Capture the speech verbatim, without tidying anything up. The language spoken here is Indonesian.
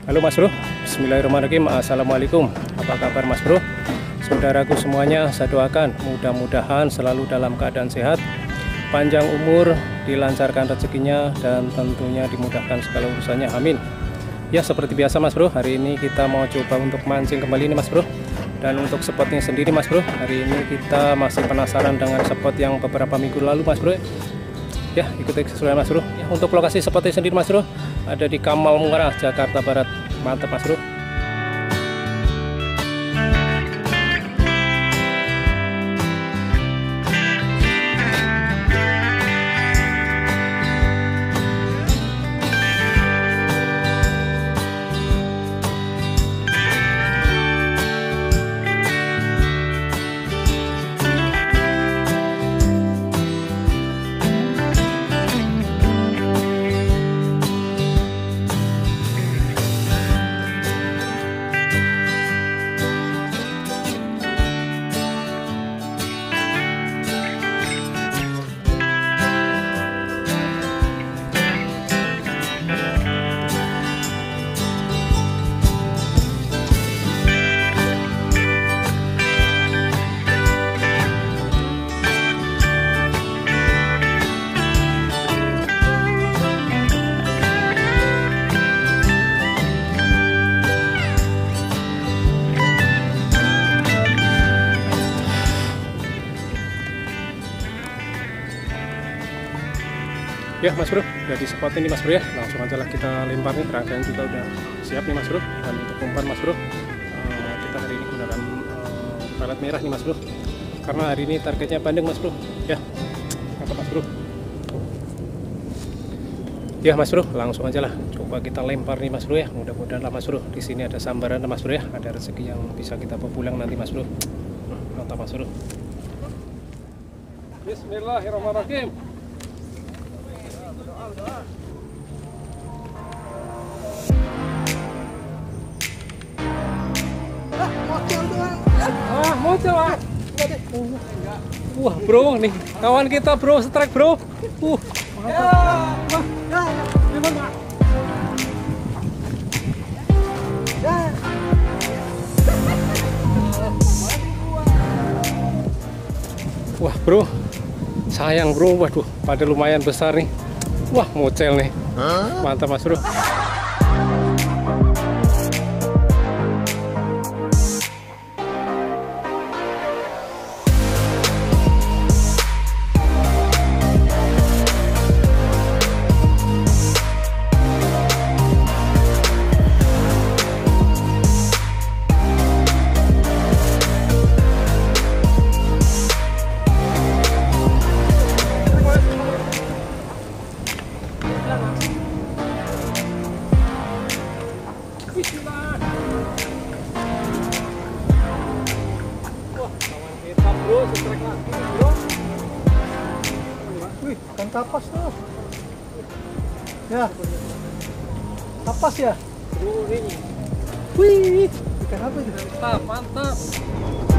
Halo Mas Bro, Bismillahirrahmanirrahim. Assalamualaikum. Apa kabar Mas Bro? Saudaraku semuanya, saya doakan mudah-mudahan selalu dalam keadaan sehat, panjang umur, dilancarkan rezekinya, dan tentunya dimudahkan segala urusannya. Amin. Ya, seperti biasa Mas Bro, hari ini kita mau coba untuk mancing kembali nih Mas Bro. Dan untuk spotnya sendiri Mas Bro, hari ini kita masih penasaran dengan spot yang beberapa minggu lalu Mas Bro. Ya, ikuti keseruan Mas Bro. Ya, untuk lokasi spotnya sendiri Mas Bro, ada di Kamal Muara, Jakarta Barat. Mantap Mas Bro. Ya Mas Bro, udah di spot ini Mas Bro ya. Langsung aja lah kita lempar nih, rangkaian juga udah siap nih Mas Bro. Dan untuk umpan Mas Bro, uh, kita hari ini gunakan uh, pelet merah nih Mas Bro, karena hari ini targetnya bandeng Mas Bro. Ya, apa Mas Bro? Ya Mas Bro, langsung aja lah coba kita lempar nih Mas Bro ya. Mudah-mudahan lah Mas Bro, di sini ada sambaran Mas Bro ya, ada rezeki yang bisa kita bawa pulang nanti Mas Bro. Mantap Mas Bro. Bismillahirrahmanirrahim. Ah, motor ah. Wah bro, nih kawan kita bro, strike bro. Uh, mantap. Ya, gimana? Wah bro, sayang bro, waduh, pada lumayan besar nih. Wah, mocel nih. Mantap Mas Bro. Wih, ikan kapas tuh. Ya. Kapas ya? Bro, ini. Wih, ikan apa itu? Mantap, mantap.